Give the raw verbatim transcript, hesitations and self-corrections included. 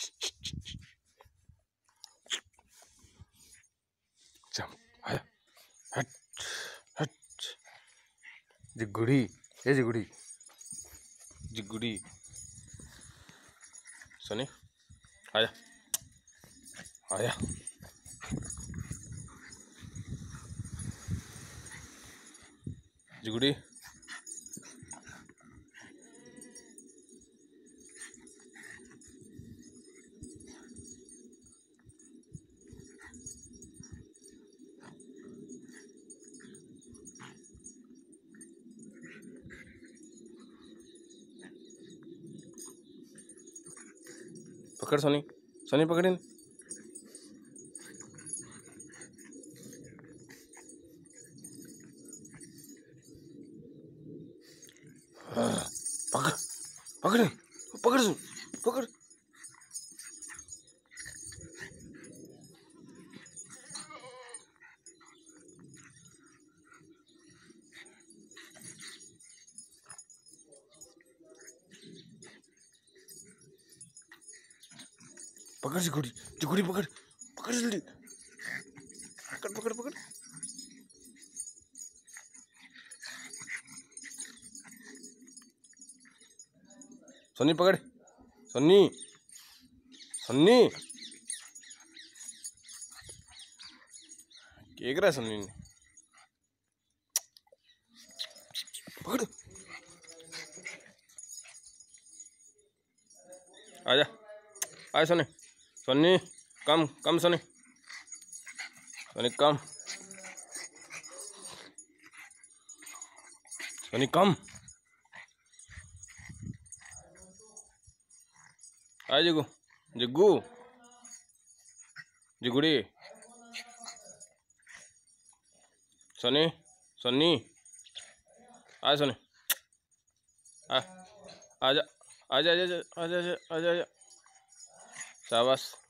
Jump आया हट हट जिगुड़ी ये जिगुड़ी जिगुड़ी सनी आया आया जिगुड़ी पकड़ सोनी सोनी पकड़ इन पकड़ पकड़ इन पकड़ पकड़ पकड़ जिगुड़ी जिगुड़ी पकड़ पकड़ जल्दी पकड़ पकड़ पकड़ सन्नी पकड़ सन्नी सन्नी क्या कर रहा है सन्नी ने पकड़ आजा आजा सन्नी सन्नी कम कम सन्नी सन्नी कम सन्नी कम आ जिगू जिगू जिगुड़ी सनी सन्नी आ सनी आ आजा आजा आजा आजा आजा आजा शाबाश।